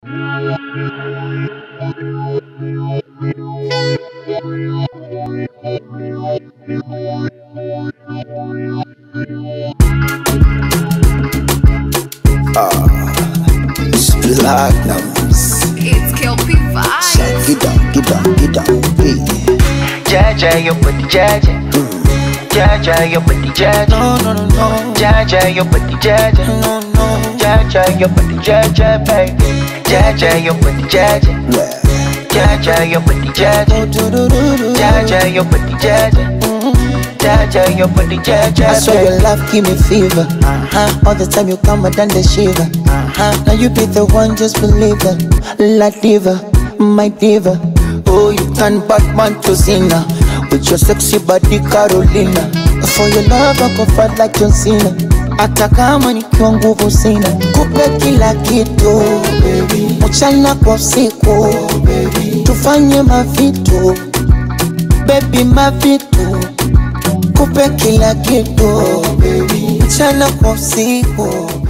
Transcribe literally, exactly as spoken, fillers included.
Ah, it's Platnumz. It's Kelpie vibes. Get down, get down, get down, hey. Jeje, your body Jeje. Jeje, your body Jeje. No, no, no, no. Jeje, your body Jeje. No, no. Jeje, your body Jeje, baby. Jeje, your body Jeje. Jeje, your body Jeje. Jeje, your body Jeje. Jeje, your body Jeje. I swear your love give me fever. Uh-huh. All the time you come and then the shiver. Uh-huh. Now you be the one, just believe it. La diva, my diva. Oh, you turn Batman to Cena with your sexy body Carolina. For your love I go fight like John Cena. Hata kama nikiwa nguvu sina. Kupe kila kitu mchana kwa usiku. Tufanye mavitu baby, mavitu. Kupe kila kitu mchana kwa usiku.